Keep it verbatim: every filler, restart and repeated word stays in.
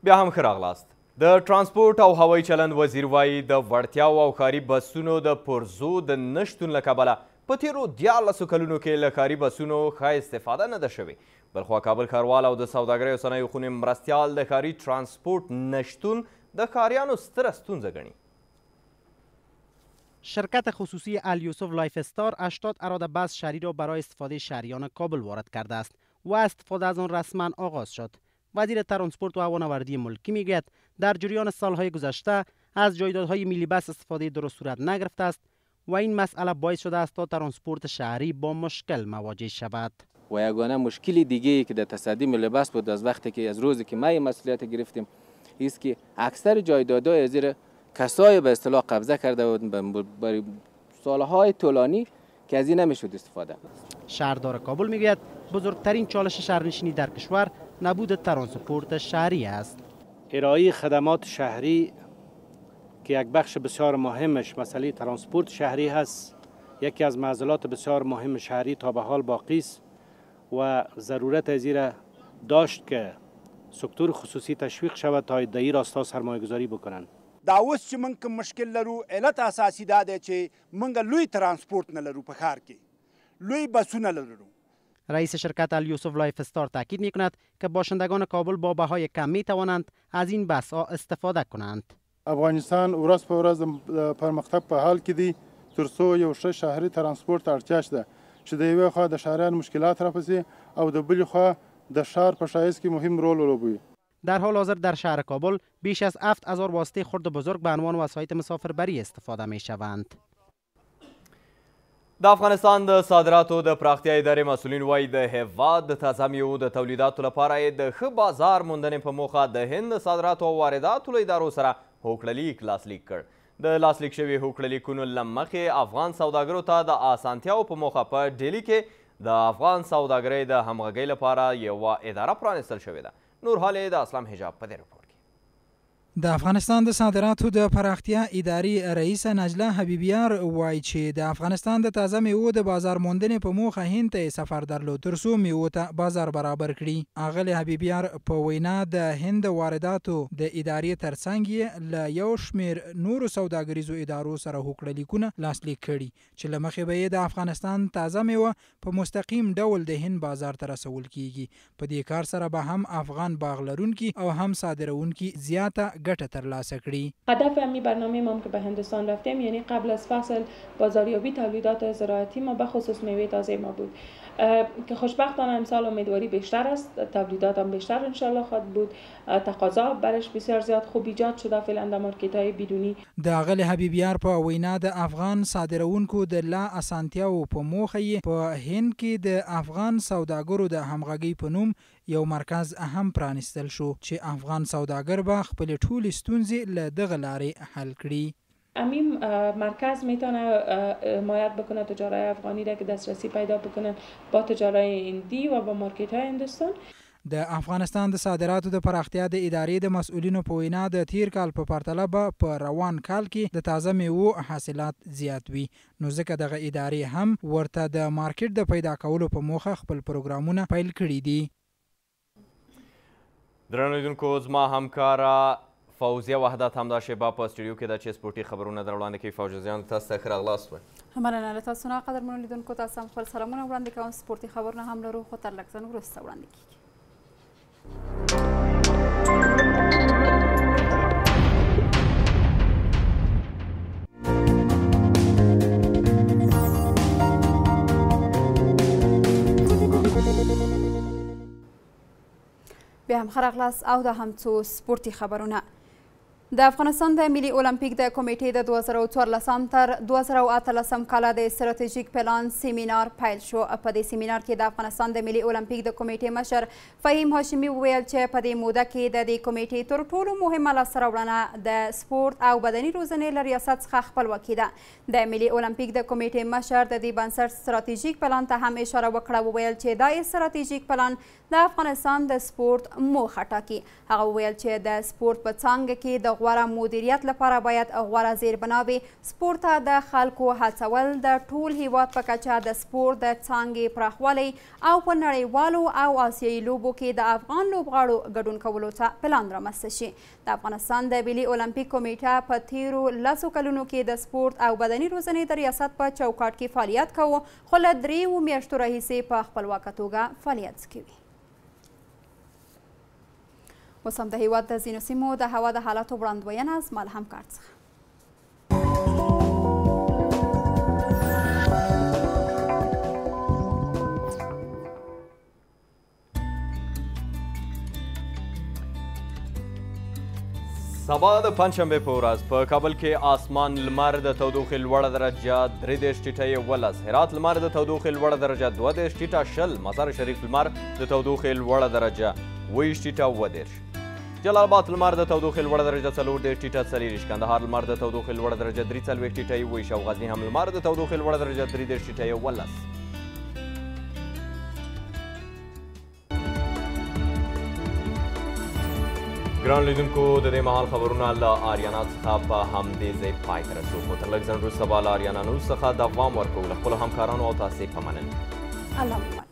بیا هم ښه راغلاست. د ترانسپورټ او هوایي چلند وزیر وایي د وړتیاو او ښاري بسونو د پرزو د نه شتون له کبله په تېرو دیارلسو کلونو کې له ښاري بسونو ښه استفاده نه ده شوې. بلخوا کابل ښاروال او د سوداګرۍ او صنایعو خونې مرستیال د ښاري ترانسپورټ نشتون د ښاریانو ستره ستونزه ګڼي. شرکت خصوصی الیوسف لایف استار هشتاد اراده بس شهری را برای استفاده شهریان کابل وارد کرده است و استفاده از آن رسما آغاز شد. وزیر ترانسپورت و هوانوردی ملکی میگوید در جریان سالهای گذشته از جایدادهای میلی بس استفاده درست صورت نگرفته است و این مسئله باعث شده است تا ترانسپورت شهری با مشکل مواجه شود. و یگانه مشکلی دیگه که در تصدی میلی بس بود از وقتی که از روزی که ما مسئولیت گرفتیم است که اکثر جایدادهای زیر کسای به اصطلاح قبضه کرده بود برای سالهای طولانی که از این نمیشد استفاده. شهردار کابل میگوید بزرگترین چالش شهرنشینی در کشور نبود ترانسپورت شهری است. ارائه خدمات شهری که یک بخش بسیار مهمش مسئله ترانسپورت شهری هست، یکی از معضلات بسیار مهم شهری تا به حال باقی است و ضرورت از این داشت که سکتور خصوصی تشویق شود تا در این راستا سرمایه گذاری بکنند. دا اوس چې موږ کوم مشکل لرو علت اساسي دا دی چې موږ لوی ترانسپورت نه لرو په ښار کې لوی بسونه لرو. رئیس شرکت الیوسف لایف استار تاکید میکند که باشندگان کابل با بهای کم می توانند از این بس ها استفاده کنند. افغانستان ورځ په ورځ د پرمختګ په حال کې دی ترڅو یو ښه شهري ترانسپورت اړتیا شته چې د یوې خوا د شهریان مشکلات راپسې او د بلې خوا د ښار په ښایست کې مهم رول ولوبوي. در حال حاضر در شهر کابل بیش از هفت هزار واسطه خرد بزرگ به عنوان وسایط مسافربری استفاده می شوند. د افغانستان د صادراتو د پراختیا ادارې مسؤلین وایي د هیواد د تازه میوو د تولیداتو لپاره یې د ښه بازار موندنې په موخه د هند د صادراتو او وارداتو له ادارو سره هوکړلیک لاسلیک کړ. د لاسلیک شوي هوکړلیکونو له مخې افغان سوداګرو ته د اسانتیاو په موخه په ډیلي کې د افغان سوداګرۍ د همغږۍ لپاره یوه اداره پرانیستل شوې ده. نور حال د اسلام حجاب په دې رپورټ کې. د افغانستان د صادراتو د پراختیا ادارې رئیس نجله حبیبیار وایي چې د افغانستان د تازه میوو د بازار موندنې په موخه هند ته سفر درلود ترڅو میوو ته بازار برابر کړي. اغلې حبیبیار په وینا د هند وارداتو د ادارې ترڅنګ یې له یو شمېر نورو سوداګریزو ادارو سره هوکړلیکونه لاسلیک کړي چې له مخې به یې د افغانستان تازه میوه په مستقیم ډول د هند بازار ته رسول کیږي. په دې کار سره به هم افغان باغ لرونکي او هم صادرونکي زیاته گټه ترلاسه کړي. هدف همین برنامه ما که به هندوستان رفتیم یعنی قبل از فصل بازاریابی تولیدات زراعتی ما به خصوص میوه تازه ما بود که خوشبختانه امسال امیدواری بیشتر است، تولیدات هم بیشتر انشالله خواهد بود، تقاضا برش بسیار زیاد خوب ایجاد شده فعلا در مارکت های بیرونی. د اغل حبیبیار په وینا د افغان صادرونکو د لا اسانتیاو په موخه په هند کې د افغان سوداګرو د همغږۍ په نوم یو مرکز هم پرانیستل شو چې افغان سوداګر به خپل ټولې ستونزې له دغه لارې حل کړي. امین مرکز میتونه حمایت بکنه تجارای افغانی را که دسترسی پیدا بکنن با تجارای هندی و با مارکت های هندوستان. د افغانستان د صادراتو د پراختیا د ادارې د مسؤلینو په وینا د تیر کال په پرتله به په روان کال کې د تازه میوو حاصلات زیات وي، نو ځکه دغه ادارې هم ورته د مارکیټ د پیدا کولو په موخه خپل پروګرامونه پیل کړي دي. درنو لیدونکو زما همکاره فوزیه وحدت همدا شیبه په سټوډیو کې ده چې سپورټي خبرونه در وړاندې کوي. فوزیه جان تاسو ته ښه راغلاست وایي. مننه له تاسو نه قدرمنو لیدونکو، تاسو هم خپل سلامونه وړاندې کوم. سپورټي خبرونه هم لرو خو تر لږ ځنډ وروسته وړاندې کیږي. بیا هم ښه راغلاست او دا هم څو سپورتي خبرونه. د افغانستان د ملي المپیک د کمیټې د دوه زره څوارلسم تر دوه زره اتلسم کاله د ستراتیژیک پلان سیمینار پیل شو. په دې سیمینار کې د افغانستان د ملي المپیک د کمیټې مشر فهیم هاشمي وویل چې په دې موده کې د دې کمیټې تر ټولو مهمه لاسته راوړنه د سپورت او بدني روزنې له ریاست څخه خپلواکي ده. د ملي المپیک د کمیټې مشر د دې بنسټ ستراتیژیک پلان ته هم اشاره وکړه. وویل چې دا ستراتیژیک پلان د افغانستان د سپورت موخه ټاکي. هغه وویل چې د سپورت په څانګه کې د د غوره مدیریت لپاره باید غوره زیربنا وي. سپورت ته د خلکو هڅول د ټول هیواد په کچه د سپورت د څانګې پراخوالی او په نړیوالو او آسیایي لوبو کې د افغان لوبغاړو ګډون کولو ته پلان رامنځته شي. د افغانستان د ملي اولمپیک کمیټه په تیرو لسو کلونو کې د سپورت او بدني روزنې د ریاست په چوکاټ کې فعالیت کوو، خو له دریو میاشتو راهیسې په خپلواکه توګه فعالیت کوي. اوس هم د هیواد د ځینو سیمو د هوا د حالاتو وړاندوینه از ما له همکار څخه. سبا د پنجشنبې په ورځ په کابل کې اسمان لمر د تودوخې لوړه درجه درې دېرش ټیټه یولس، هرات لمر د تودوخې لوړه درجه دوه دېرش ټیټه شل، مزار شریف لمر د تودوخې لوړه درجه اوه ویشت ټیټه اوه دېرش، جلال آباد لمر د تودوخې لوړه درجه څلور دېرش ټیټه څلېرویشت، کندهار لمر د تودوخې لوړه درجه درې څلوېښت ټیټه یوه ویشت او غزني هم لمر د تودوخې لوړه درجه درې دېرش ټیټه یولس. ګران لیدونکو د دې مهال خبرونه له آریانا څخه په همدې ځای پای ته رسو، خو تر لږ ځنډ وروسته به له آریانا نیوز څخه دوام ورکوو. له خپلو همکارانو او تاسې په مننه. الله